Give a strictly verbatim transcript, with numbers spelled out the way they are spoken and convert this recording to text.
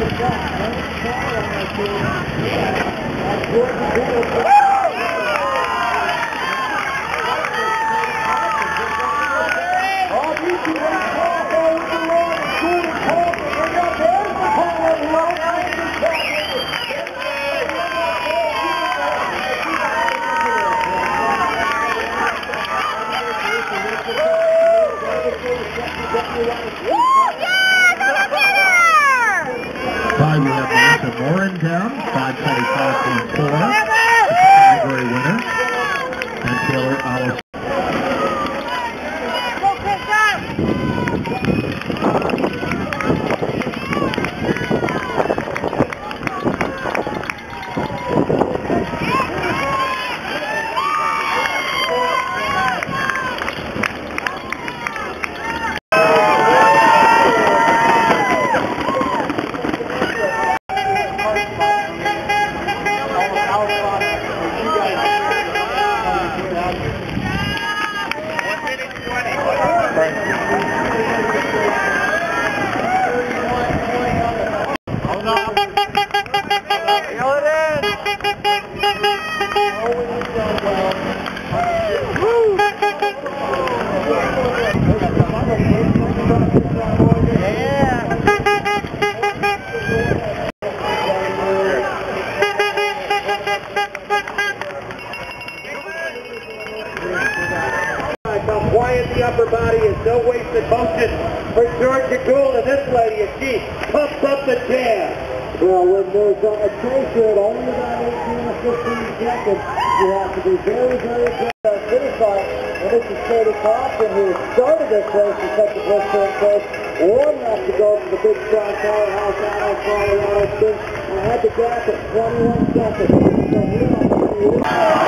Five, we have Melissa Moore in town, five twenty-five point four, the category winner, and Taylor Alice. Quiet the upper body is no wasted motion for Georgia Gould, and this lady, as she pumps up the jam. Well, when there's a chaser at only about eighteen or fifteen seconds, you have to be very, very good at finish line. And this is Katie Compton, who started this race in such a blistering pace, warming up to go to the big strong powerhouse out of Colorado Springs, and had the gap at twenty-one seconds. So we're on